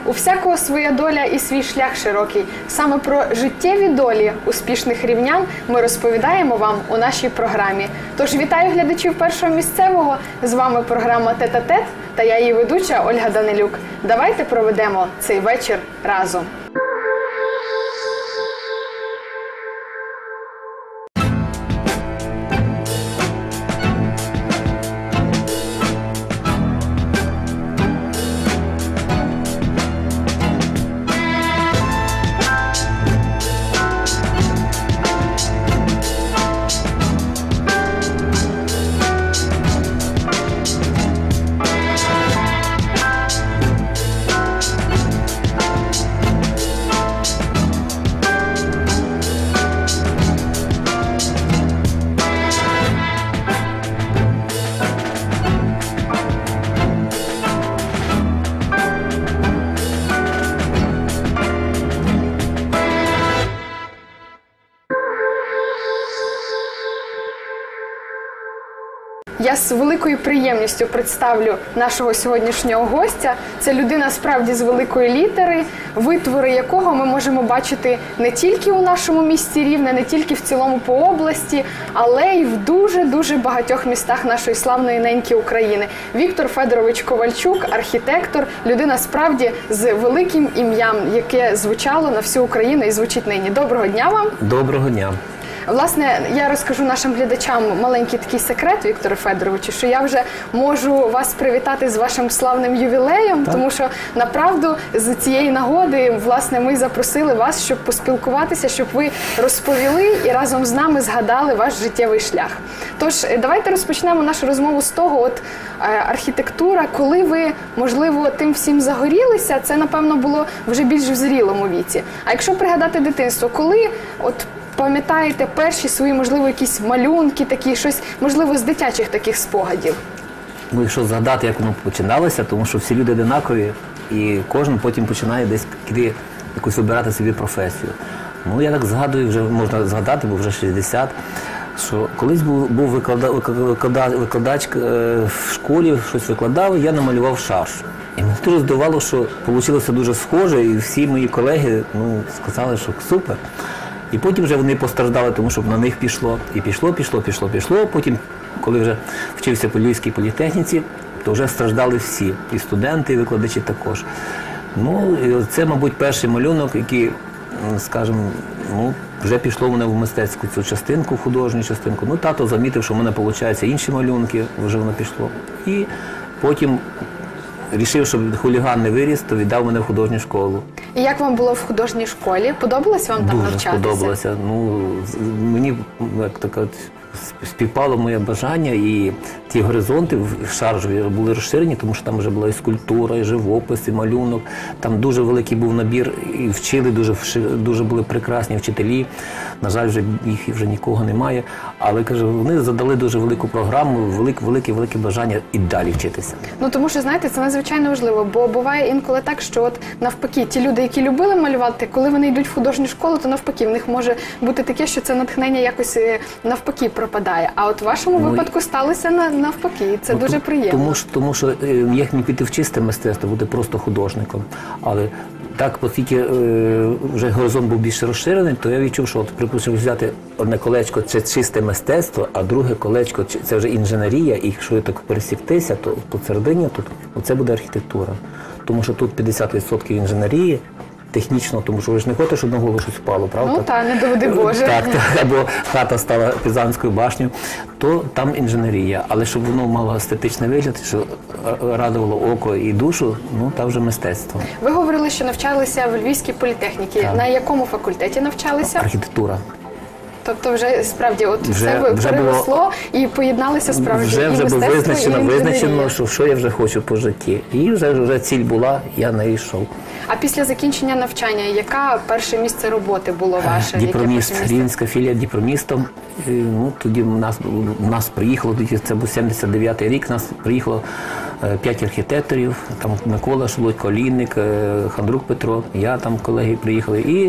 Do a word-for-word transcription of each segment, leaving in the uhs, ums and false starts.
У всякого своя доля і свій шлях широкий. Саме про життєві долі успішних рівнян ми розповідаємо вам у нашій програмі. Тож вітаю глядачів Першого місцевого. З вами програма «Тет-а-тет» та я її ведуча Ольга Данилюк. Давайте проведемо цей вечір разом. Я з великою приємністю представлю нашого сьогоднішнього гостя. Це людина справді з великої літери, витвори якого ми можемо бачити не тільки у нашому місті Рівне, не тільки в цілому по області, але й в дуже-дуже багатьох містах нашої славної неньки України. Віктор Федорович Ковальчук, архітектор, людина справді з великим ім'ям, яке звучало на всю Україну і звучить нині. Доброго дня вам! Доброго дня! Власне, я розкажу нашим глядачам маленький такий секрет, Вікторе Федоровичу, що я вже можу вас привітати з вашим славним ювілеєм, так. Тому що, направду, з цієї нагоди, власне, ми запросили вас, щоб поспілкуватися, щоб ви розповіли і разом з нами згадали ваш життєвий шлях. Тож, давайте розпочнемо нашу розмову з того, от архітектура, коли ви, можливо, тим всім загорілися, це, напевно, було вже більш в зрілому віці. А якщо пригадати дитинство, коли, от, пам'ятаєте перші свої, можливо, якісь малюнки, такі, щось, можливо, з дитячих таких спогадів? Ну, якщо згадати, як воно починалося, тому що всі люди одинакові, і кожен потім починає десь якусь вибирати собі професію. Ну, я так згадую, вже можна згадати, бо вже шістдесят, що колись був, був виклада, виклада, викладач в школі, щось викладав, і я намалював шарж. І мене дуже здивувало, що вийшло дуже схоже, і всі мої колеги ну, сказали, що супер. І потім вже вони постраждали, тому що на них пішло. І пішло, пішло, пішло, пішло. Потім, коли вже вчився по Львівській політехніці, то вже страждали всі. І студенти, і викладачі також. Ну, і це, мабуть, перший малюнок, який, скажімо, ну, вже пішло в мене в мистецьку цю частинку, в художню частинку. Ну, тато замітив, що в мене, виходить, інші малюнки, вже воно пішло. І потім рішив, щоб хуліган не виріс, то віддав мене в художню школу. І як вам було в художній школі? Подобалось вам там навчатися? Дуже сподобалося. Ну, мені, як так, співпало моє бажання, і ті горизонти в шаржові були розширені, тому що там вже була і скульптура, і живопис, і малюнок. Там дуже великий був набір, і вчили, дуже, дуже були прекрасні вчителі. На жаль, вже їх вже нікого немає. Але, кажу, вони задали дуже велику програму, велике, велике, велике бажання і далі вчитися. Ну, тому що, знаєте, це надзвичайно важливо, бо буває інколи так, що от навпаки, ті люди, які любили малювати, коли вони йдуть в художню школу, то навпаки, в них може бути таке, що це натхнення якось навпаки пропадає. А от в вашому ну, випадку сталося навпаки, це ну, дуже то, приємно. Тому що, тому що як мені піти в чисте мистецтво, бути просто художником. Але так, оскільки е, вже горизонт був більше розширений, то я відчув, що, от, припустимо, взяти одне колечко – це чисте мистецтво, а друге колечко – це вже інженерія, і якщо я так пересіктися, то посередині тут оце буде архітектура. Тому що тут п'ятдесят відсотків інженерії, технічно, тому що ви ж не хочете, щоб на голову щось впало, правда? Ну так, не доведи Боже. Так, так, або хата стала Пізанською башнею, то там інженерія. Але щоб воно мало естетичний вигляд, що радувало око і душу, ну там вже мистецтво. Ви говорили, що навчалися в Львівській політехніці. Так. На якому факультеті навчалися? Архітектура. Тобто вже справді от вже, все вже переросло було, і поєдналися справді вже, і вже мистецтво, було визначено, і визначено, що, що я вже хочу по житті. І вже, вже ціль була, я на її йшов. А після закінчення навчання, яке перше місце роботи було ваше? Діпроміст, Рівненська філія діпромістом. Ну, тоді в нас, в нас приїхало, тоді це був сімдесят дев'ятий рік, у нас приїхало п'ять архітекторів, там Микола Шелудько, Олійник, Хандрук Петро, я там колеги приїхали. І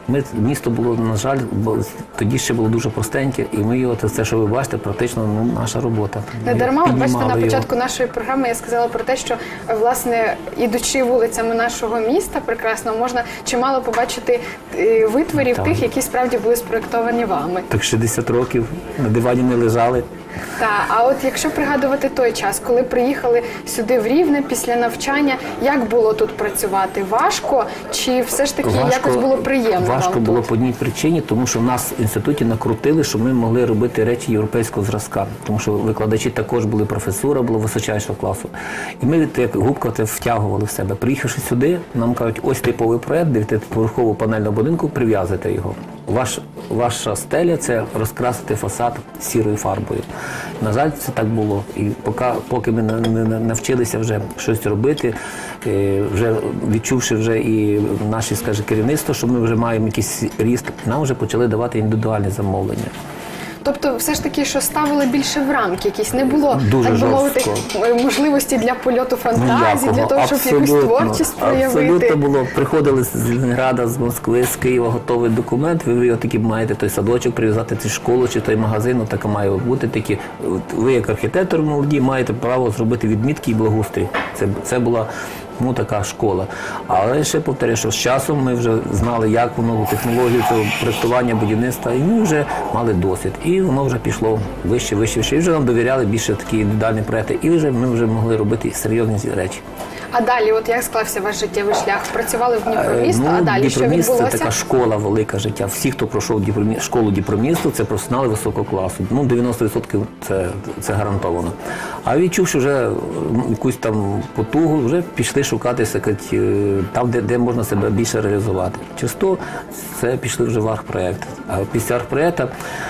Ми, місто було, на жаль, бо тоді ще було дуже простеньке, і ми його, це, що ви бачите, практично ну, наша робота. Не дарма, от бачите, на його. початку нашої програми я сказала про те, що, власне, ідучи вулицями нашого міста прекрасно, можна чимало побачити е, витворів Так. тих, які справді були спроєктовані вами. Так шістдесят років на дивані не лежали. Та, а от якщо пригадувати той час, коли приїхали сюди в Рівне після навчання, як було тут працювати? Важко чи все ж таки Важко, якось було приємно важко вам було тут? по одній причині, тому що в нас в інституті накрутили, що ми могли робити речі європейського зразка, тому що викладачі також були, професура була височайшого класу. І ми як губка це втягували в себе. Приїхавши сюди, нам кажуть, ось типовий проєкт, дев'ятиповерхового панельного будинку, прив'язуйте його. Ваш, ваша стеля – це розкрасити фасад сірою фарбою. На жаль, це так було. І поки, поки ми не, не навчилися вже щось робити, е, вже відчувши вже і наше, скажімо, керівництво, що ми вже маємо якийсь ріст, нам вже почали давати індивідуальні замовлення. Тобто все ж таки, що ставили більше в рамки якісь, не було, Дуже так би мовити, жорстко. можливості для польоту фантазії, для того, щоб якусь творчість проявити. Абсолютно було. Приходили з Ленінграда, з Москви, з Києва, готовий документ, ви його таки маєте той садочок прив'язати, цю школу чи той магазин, так має бути такі. Ви як архітектор молоді маєте право зробити відмітки і благоустрій. Це, це була ну, така школа. Але ще повторюю, що з часом ми вже знали, як воно, технологію цього проєктування, будівництва, і ми вже мали досвід. І воно вже пішло вище, вище, вище. І вже нам довіряли більше такі індивідуальні проєкти, і вже ми вже могли робити серйозні речі. А далі, от як склався ваш життєвий шлях? Працювали в Дніпромісто, Ну, а далі що Дніпроміст відбулося? це така школа велика життя. Всі, хто пройшов Дніпромі- школу Дніпромісту, це професіонали високого класу. Ну, дев'яносто відсотків це, це гарантовано. А відчувши вже якусь там потугу, вже пішли шукати сказать, там, де, де можна себе більше реалізувати. Часто це пішли вже в архпроєкт. А після архпроєкту,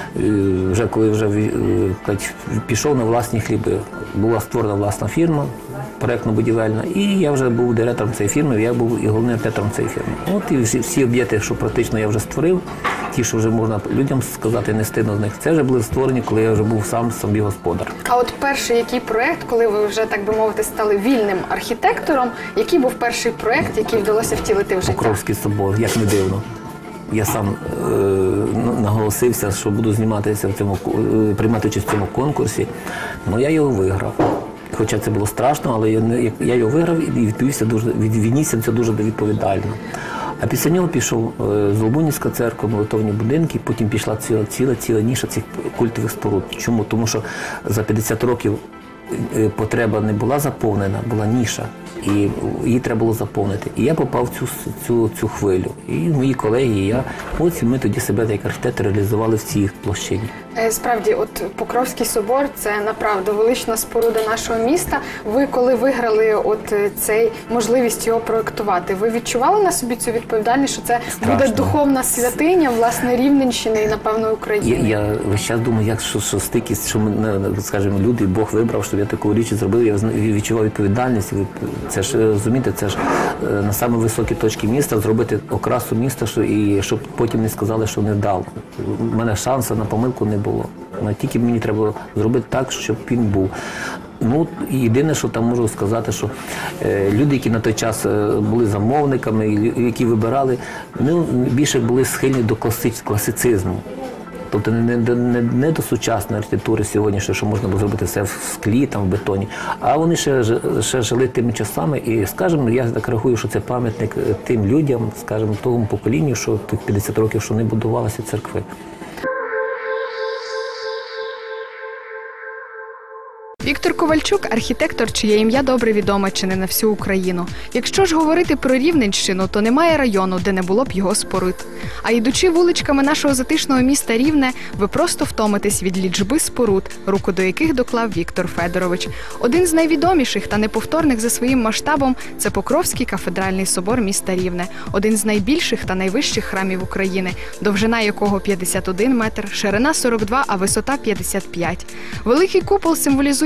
вже коли вже сказать, пішов на власні хліби, була створена власна фірма, проєктно-будівельна, і я вже був директором цієї фірми, я був і головним архітектором цієї фірми. От і всі, всі об'єкти, що практично я вже створив, ті, що вже можна людям сказати, не стидно з них, це вже були створені, коли я вже був сам собі господар. А от перший який проєкт, коли ви вже, так би мовити, стали вільним архітектором, який був перший проєкт, який вдалося втілити в життя? Покровський собор, як не дивно. Я сам е, наголосився, що буду зніматися в цьому, е, приймати участь в цьому конкурсі, але я його виграв. Хоча це було страшно, але я, не, я його виграв і відповівся дуже, віднісся це дуже відповідально. А після нього пішов е, Золбунівська церква, молитовні будинки, потім пішла ціла, ціла, ціла ніша цих культових споруд. Чому? Тому що за п'ятдесят років е, потреба не була заповнена, була ніша. І її треба було заповнити. І я попав в цю, цю, цю хвилю. І мої колеги, і я. Ось ми тоді себе як архітектори реалізували в цій площині. Справді, от Покровський собор – це направду велична споруда нашого міста. Ви, коли виграли от цей можливість його проєктувати, ви відчували на собі цю відповідальність, що це Страшно. буде духовна святиня, власне, Рівненщини і, напевно, України? Я, я весь час думаю, як що, що стикість, що ми, скажімо, люди, Бог вибрав, щоб я таку річ зробив, я відчував відповідальність. Це ж, розумієте, це ж на самій високій точці міста зробити окрасу міста, що, і щоб потім не сказали, що не вдало. У мене шансу на помилку не було. Но тільки мені треба було зробити так, щоб він був. Ну, єдине, що там можу сказати, що е, люди, які на той час е, були замовниками, які вибирали, вони більше були схильні до класи, класицизму. Тобто не, не, не до сучасної архітектури сьогоднішньої, що можна було зробити все в склі, там, в бетоні. А вони ще, ще жили тими часами. І, скажімо, я так рахую, що це пам'ятник тим людям, скажімо, тому поколінню, що тих п'ятдесят років, що не будувалися церкви. Віктор Ковальчук – архітектор, чиє ім'я добре відоме чи не на всю Україну. Якщо ж говорити про Рівненщину, то немає району, де не було б його споруд. А йдучи вуличками нашого затишного міста Рівне, ви просто втомитесь від лічби споруд, руку до яких доклав Віктор Федорович. Один з найвідоміших та неповторних за своїм масштабом – це Покровський кафедральний собор міста Рівне. Один з найбільших та найвищих храмів України, довжина якого п'ятдесят один метр, ширина сорок два, а висота п'ятдесят п'ять. Великий купол символізує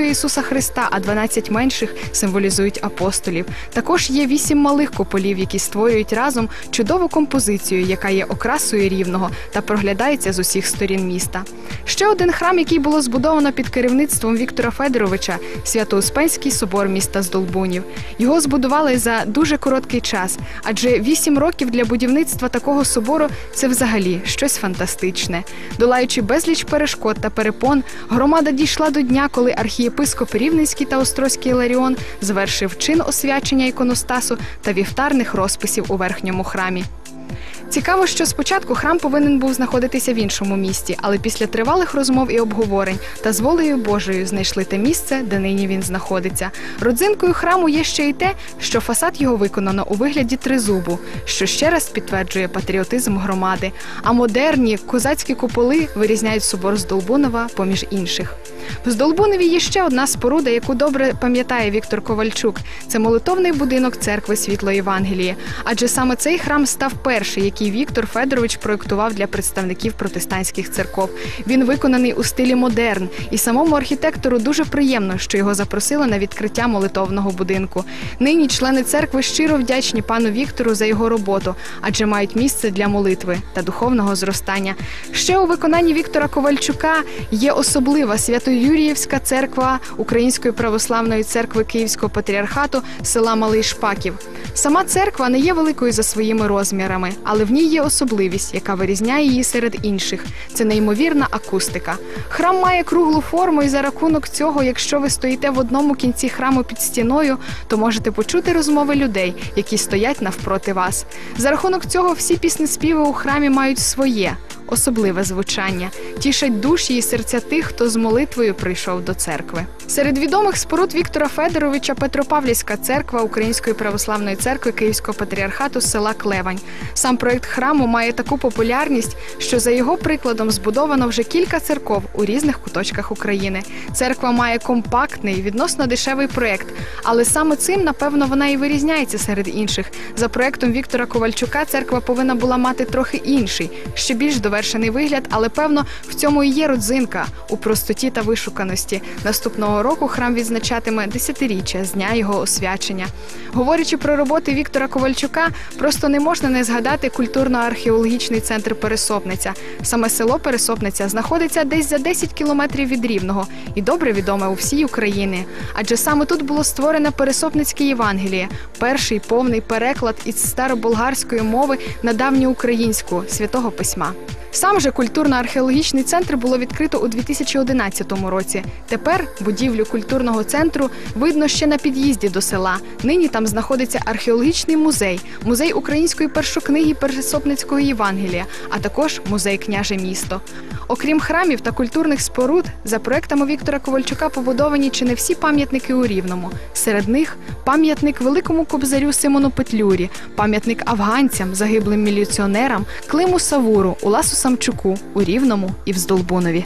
Ісуса Христа, а дванадцять менших символізують апостолів. Також є вісім малих куполів, які створюють разом чудову композицію, яка є окрасою Рівного та проглядається з усіх сторін міста. Ще один храм, який було збудовано під керівництвом Віктора Федоровича – Свято-Успенський собор міста Здолбунів. Його збудували за дуже короткий час, адже вісім років для будівництва такого собору – це взагалі щось фантастичне. Долаючи безліч перешкод та перепон, громада дійшла до дня, коли архієпископ Рівненський та Острозький Іларіон звершив чин освячення іконостасу та вівтарних розписів у верхньому храмі. Цікаво, що спочатку храм повинен був знаходитися в іншому місті, але після тривалих розмов і обговорень та з волею Божою знайшли те місце, де нині він знаходиться. Родзинкою храму є ще й те, що фасад його виконано у вигляді тризубу, що ще раз підтверджує патріотизм громади, а модерні козацькі куполи вирізняють собор Здолбунова поміж інших. В Здолбунові є ще одна споруда, яку добре пам'ятає Віктор Ковальчук. Це молитовний будинок церкви Світло Євангеліє. Адже саме цей храм став перший, який Віктор Федорович проєктував для представників протестантських церков. Він виконаний у стилі модерн, і самому архітектору дуже приємно, що його запросили на відкриття молитовного будинку. Нині члени церкви щиро вдячні пану Віктору за його роботу, адже мають місце для молитви та духовного зростання. Ще у виконанні Віктора Ковальчука є особлива Свято-Юріївська церква Української православної церкви Київського патріархату села Малий Шпаків. Сама церква не є великою за своїми розмірами, але в ній є особливість, яка вирізняє її серед інших. Це неймовірна акустика. Храм має круглу форму, і за рахунок цього, якщо ви стоїте в одному кінці храму під стіною, то можете почути розмови людей, які стоять навпроти вас. За рахунок цього всі піснеспіви у храмі мають своє, особливе звучання, тішать душі і серця тих, хто з молитвою прийшов до церкви. Серед відомих споруд Віктора Федоровича Петропавлівська церква Української православної церкви Київського патріархату села Клевань. Сам проєкт храму має таку популярність, що за його прикладом збудовано вже кілька церков у різних куточках України. Церква має компактний, відносно дешевий проєкт, але саме цим, напевно, вона і вирізняється серед інших. За проєктом Віктора Ковальчука церква повинна була мати трохи інший, ще більш довершений вигляд, але, певно, в цьому і є родзинка – у простоті та вишуканості. Наступного року храм відзначатиме десятиріччя з дня його освячення. Говорячи про роботи Віктора Ковальчука, просто не можна не згадати культурно-археологічний центр Пересопниця. Саме село Пересопниця знаходиться десь за десять кілометрів від Рівного і добре відоме у всій Україні. Адже саме тут було створено Пересопницьке Євангеліє – перший повний переклад із староболгарської мови на давньоукраїнську Святого Письма. Сам же культурно-археологічний центр було відкрито у дві тисячі одинадцятому році. Тепер будівлю культурного центру видно ще на під'їзді до села. Нині там знаходиться археологічний музей, музей української першокниги Пересопницького Євангелія, а також музей «Княже місто». Окрім храмів та культурних споруд, за проектами Віктора Ковальчука побудовані чи не всі пам'ятники у Рівному. Серед них пам'ятник великому кобзарю Симону Петлюрі, пам'ятник афганцям, загиблим міліціонерам, Климу Савуру, Уласу Самчуку у Рівному і в Здолбунові.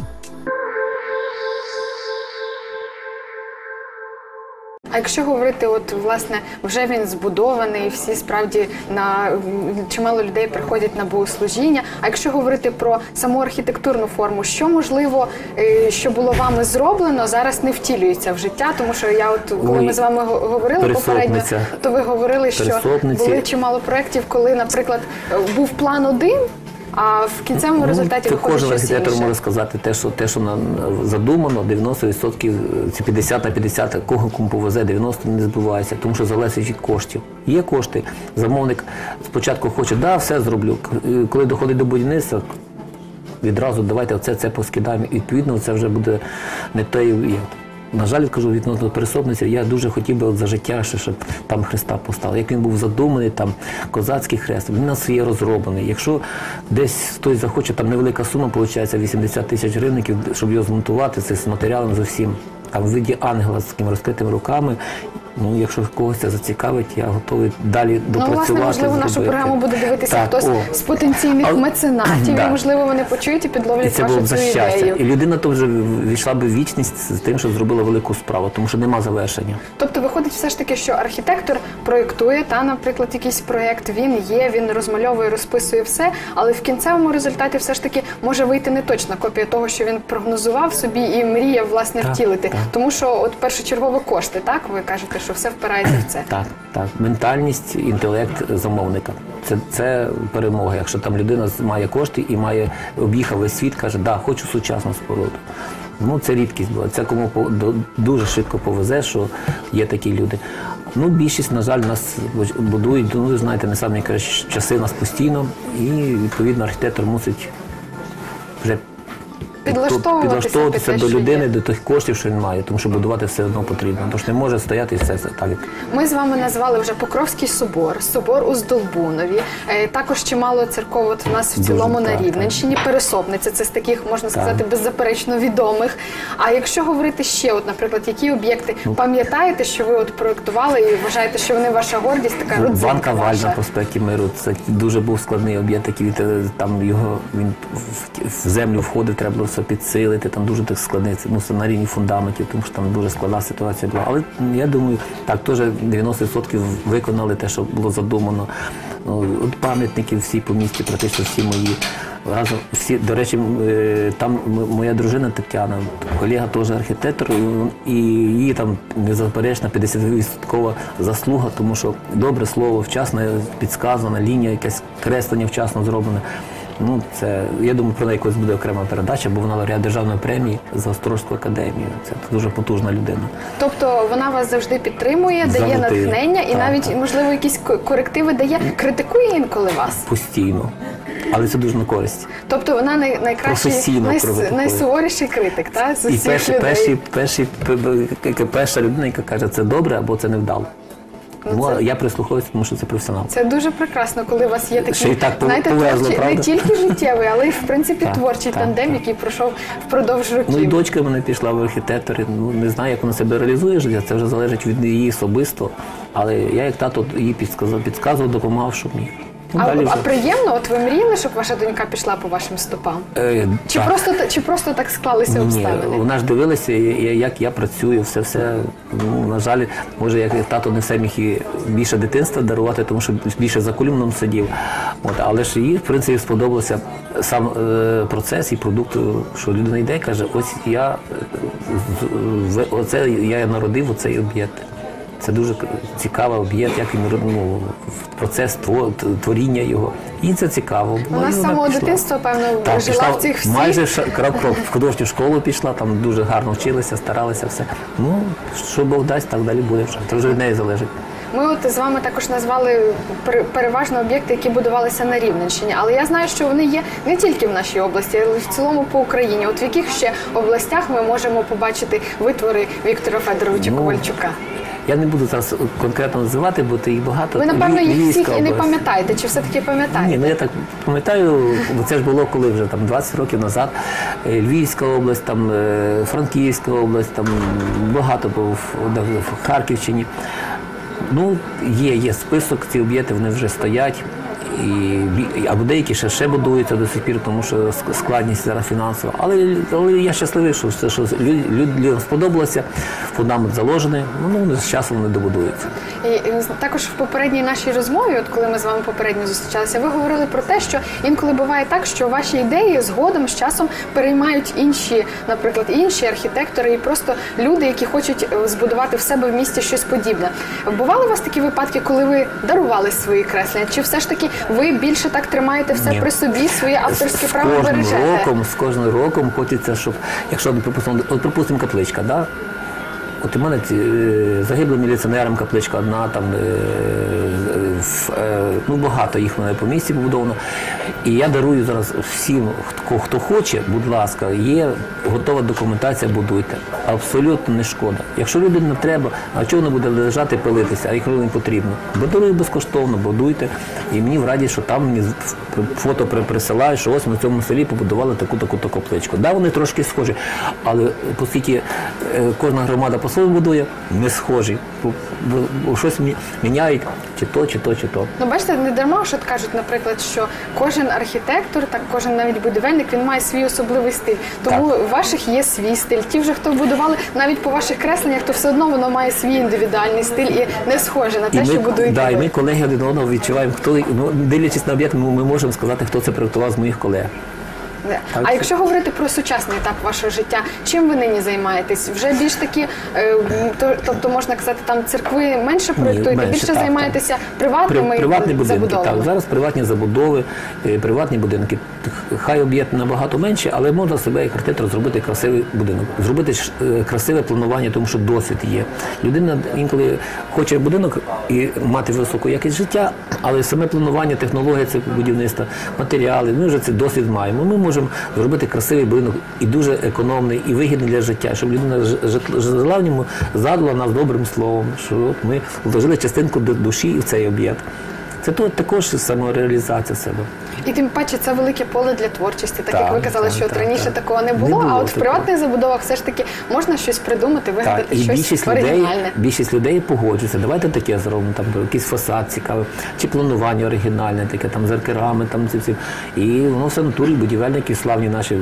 А якщо говорити, от, власне, вже він збудований, всі справді на чимало людей приходять на богослужіння. А якщо говорити про саму архітектурну форму, що, можливо, що було вами зроблено, зараз не втілюється в життя? Тому що я, от, коли Ой, ми з вами говорили попередньо, то ви говорили, що були чимало проєктів, коли, наприклад, був план один, а в кінцевому результаті ну, виходить щось інше. Кожен архітектор може сказати те, що, те, що нам задумано, дев'яносто відсотків, ці п'ятдесят на п'ятдесят, кого кому повезе, дев'яносто не збувається, тому що залежить від коштів. Є кошти, замовник спочатку хоче, да, все зроблю. Коли доходить до будівництва, відразу давайте оце, це поскидаємо. І відповідно, це вже буде не те. На жаль, кажу, відносно Пересопниці, я дуже хотів би от за життя, щоб там Христа поставили. Як він був задуманий, там козацький хрест, він у нас є розроблений. Якщо десь хтось захоче, там невелика сума, виходить вісімдесят тисяч гривників, щоб його змонтувати, це з матеріалом з усім. Там в виді ангела з такими розкритими руками, Ну, якщо когось це зацікавить, я готовий далі допрацювати. Ну, власне, можливо, нашу зробити. програму буде дивитися Так, хтось о. з потенційних А- меценатів, Да. і, можливо, вони почують і І підловлять це вашу було б за цю щастя. ідею. І людина то вже війшла б в вічність з тим, що зробила велику справу, тому що нема завершення. Тобто виходить все ж таки, що архітектор проєктує, та, наприклад, якийсь проєкт, він є, він розмальовує, розписує все, але в кінцевому результаті все ж таки може вийти не точна копія того, що він прогнозував собі і мріяв, власне, Так, втілити. так. Тому що от першочергово кошти, так? Ви кажете, що все впирається в це. Так, так. Ментальність, інтелект замовника. Це, це перемога. Якщо там людина має кошти і має об'їхав весь світ, каже, да, хочу сучасну споруду. Ну, це рідкість була. Це кому по- до- дуже швидко повезе, що є такі люди. Ну, більшість, на жаль, нас будують, ну, ви знаєте, не самі кращі часи нас постійно, і, відповідно, архітектор мусить вже Підлаштовуватися підлаштовуватися під те, до що людини, є. до тих коштів, що він має, тому що будувати все одно потрібно. Тож не може стояти і все це так, як Ми з вами назвали вже Покровський собор, собор у Здолбунові, е, також чимало церков от у нас в Дуже, цілому на так, Рівненщині, Пересопниця, це з таких, можна сказати, беззаперечно відомих. А якщо говорити ще, от, наприклад, які об'єкти, Ну. пам'ятаєте, що ви от проєктували і вважаєте, що вони ваша гордість, така родзинка Банка Валь ваша? на проспекті Миру. Це дуже був складний об'єкт, який від- там його він в, в землю входив, треба було все підсилити. Там дуже так складний, ну це на рівні фундаментів, тому що там дуже складна ситуація була. Але я думаю, так теж дев'яносто відсотків виконали те, що було задумано. Ну, от пам'ятники всі по місті, практично всі мої. Разом всі, до речі, м, е, там м- моя дружина Тетяна, колега теж архітектор, і- і її там незаперечна п'ятдесятивідсоткова заслуга, тому що добре слово, вчасно підсказана, лінія, якесь креслення вчасно зроблене. Ну, це, я думаю, про неї якось буде окрема передача, бо вона лауреат державної премії за Острозьку академію. Це дуже потужна людина. Тобто вона вас завжди підтримує, дає Завжди. натхнення і Так, навіть, так. можливо, якісь ко- корективи дає, критикує інколи вас. Постійно. Але це дуже на користь. Тобто вона най, найкращий, Професійно найс, критикує. найсуворіший критик, та, з І усіх перші, людей. перші, перші, п- п- яка перша людина, яка каже, це добре або це невдало. Ну, це- я прислуховуюся, тому що це професіонал. Це дуже прекрасно, коли у вас є такий, Ще й так знаєте, повезло, творчий, не правда? тільки життєвий, але й в принципі Так, творчий так, тандем, так. який пройшов впродовж років. Ну і дочка в мене пішла в архітектори. Ну не знаю, як вона себе реалізує життя, це вже залежить від її особисто. Але я як тато їй підказував, підказував, допомагав, щоб міг. Ну, А, далі а вже. приємно, от ви мріяли, щоб ваша донька пішла по вашим стопам? Е, Чи так. просто та- чи просто так склалися Ні, обставини? вона ж дивилася, я- як я працюю, все все. Ну, на жаль, може, як тато не все міг і більше дитинства дарувати, тому що більше за кулімном сидів. От, але ж їй, в принципі, сподобався сам е, процес і продукт, що людина йде і каже, ось я е, з- в- оце я народив оцей об'єкт. Це дуже цікавий об'єкт, як він ну, процес тво- творіння його. І це цікаво. Ну, Вона і з самого пішла. дитинства, певно, Так, жила пішла в цих всіх. майже ша- крок крок в художню школу пішла, там дуже гарно вчилися, старалися все. Ну, що Бог дасть, так далі буде вже. Це вже від неї залежить. Ми от з вами також назвали пер- переважно об'єкти, які будувалися на Рівненщині. Але я знаю, що вони є не тільки в нашій області, але й в цілому по Україні. От в яких ще областях ми можемо побачити витвори Віктора Федоровича Ну, Ковальчука? Я не буду зараз конкретно називати, бо ти їх багато. Ви, напевно, Львів- їх Львівська всіх і не область. пам'ятаєте, чи все-таки пам'ятаєте? Ні, ну я так пам'ятаю, бо це ж було коли вже там двадцять років назад. Е, Львівська область, там е, Франківська область, там багато було в, де- в Харківщині. Ну, є, є список, ці об'єкти вони вже стоять. І, бі- або деякі ще, ще будуються до сих пір, тому що ск- складність зараз фінансова. Але, але я щасливий, що, все, що лю- лю- людям сподобалося, фундамент заложений, ну, вони з часом вони добудуються. І е, також в попередній нашій розмові, от коли ми з вами попередньо зустрічалися, ви говорили про те, що інколи буває так, що ваші ідеї згодом з часом переймають інші, наприклад, інші архітектори і просто люди, які хочуть е, збудувати в себе в місті щось подібне. Бували у вас такі випадки, коли ви дарували свої креслення? Чи все ж таки ви більше так тримаєте все Ні. при собі, своє авторське З право кожним бережете? роком, з кожним роком хочеться, щоб, якщо, припустимо, от, припустимо, капличка, да? От у мене ці, е, загиблим міліціонерам капличка одна, там, е, е, в, е, ну, багато їх в мене по місті побудовано. І я дарую зараз всім, хто, хто хоче, будь ласка, є готова документація, будуйте. Абсолютно не шкода. Якщо людям не треба, а чого вона буде лежати, пилитися, а їх не потрібно? Бо дарую безкоштовно, будуйте. І мені в раді, що там мені фото при- присилають, що ось ми в цьому селі побудували таку-таку капличку. Да, вони трошки схожі, але оскільки е, кожна громада по тимчасово будує, не схожі. Бо- бо- бо Щось мі- міняють чи то, чи то, чи то. Ну, бачите, не дарма, що от кажуть, наприклад, що кожен архітектор, так кожен навіть будівельник, він має свій особливий стиль. Тому у ваших є свій стиль. Ті вже, хто будували, навіть по ваших кресленнях, то все одно воно має свій індивідуальний стиль і не схоже на те, що будуєте да, і ви. ми колеги один одного відчуваємо, хто, ну, дивлячись на об'єкт, ми, ми можемо сказати, хто це проєктував з моїх колег. Не. Так, А це- якщо говорити про сучасний етап вашого життя, чим ви нині займаєтесь? Вже більш такі, е, то- тобто можна казати, там церкви менше проєктуєте, менше, більше так, займаєтеся При- приватними приватні будинки, забудовами? так. Зараз приватні забудови, е, приватні будинки. Хай об'єкт набагато менше, але можна себе як архітектор зробити красивий будинок. Зробити ж, е, красиве планування, тому що досвід є. Людина інколи хоче будинок і мати високу якість життя, але саме планування, технологія це будівництва, матеріали, ми вже цей досвід маємо. Ми можемо зробити красивий будинок і дуже економний, і вигідний для життя, щоб людина ж- жит- жила в ньому, згадувала нас добрим словом, що от ми вложили частинку ду- душі в цей об'єкт. Це то, також самореалізація себе. І тим паче це велике поле для творчості, так, Так, як ви казали, так, що от так, раніше так. такого не Не було, було а от в такого. приватних забудовах все ж таки можна щось придумати, Так, вигадати і щось більшість людей, оригінальне. більшість людей погоджується. Давайте таке зробимо, там якийсь фасад цікавий, чи планування оригінальне, таке там з аркерами, там ці всі. І воно все в натурі, будівельники славні наші.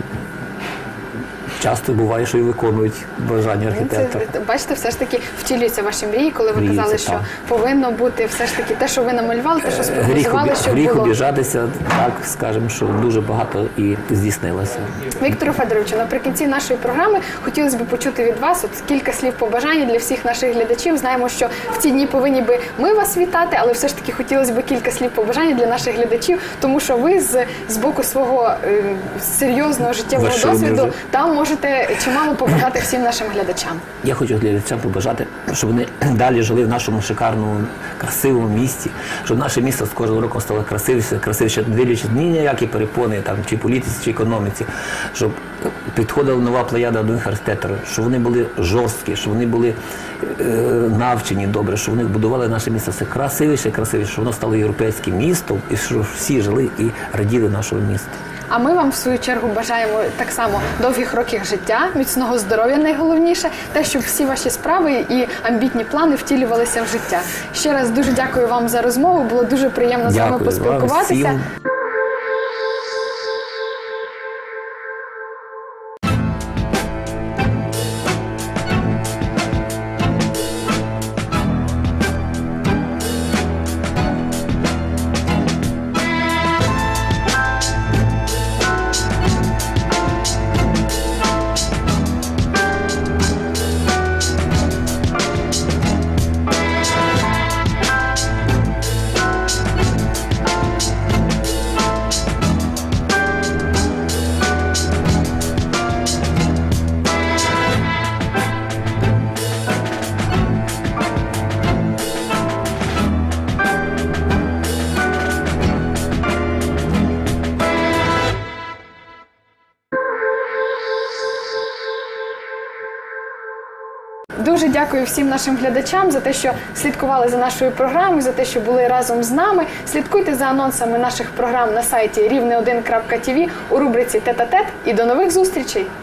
Часто буває, що і виконують бажання архітектора. Це, бачите, все ж таки втілюються ваші мрії, коли ви Мріються, казали, що так. повинно бути все ж таки те, що ви намалювали, те, що Гріх, спрогнозували, обі- щоб гріх було. обіжатися, так скажемо, що дуже багато і здійснилося. Віктору Федоровичу, наприкінці нашої програми хотілося б почути від вас от кілька слів побажання для всіх наших глядачів. Знаємо, що в ці дні повинні би ми вас вітати, але все ж таки хотілося б кілька слів побажання для наших глядачів, тому що ви з, з боку свого е, серйозного життєвого Вершини досвіду вже. там можете чимало побажати всім нашим глядачам. Я хочу глядачам побажати, щоб вони далі жили в нашому шикарному, красивому місті, щоб наше місто з кожним роком стало красивіше, красивіше, не дивлячись ні на які перепони, там, чи політиці, чи економіці, щоб підходила нова плеяда до них архітекторів, щоб вони були жорсткі, щоб вони були е, навчені добре, щоб вони будували наше місто все красивіше, красивіше, щоб воно стало європейським містом, і щоб всі жили і раділи нашого міста. А ми вам, в свою чергу, бажаємо так само довгих років життя, міцного здоров'я найголовніше, те, щоб всі ваші справи і амбітні плани втілювалися в життя. Ще раз дуже дякую вам за розмову, було дуже приємно з вами Дякую вам поспілкуватися. всім. Дуже дякую всім нашим глядачам за те, що слідкували за нашою програмою, за те, що були разом з нами. Слідкуйте за анонсами наших програм на сайті рівне один крапка ті ві у рубриці «Тет-а-тет» і до нових зустрічей!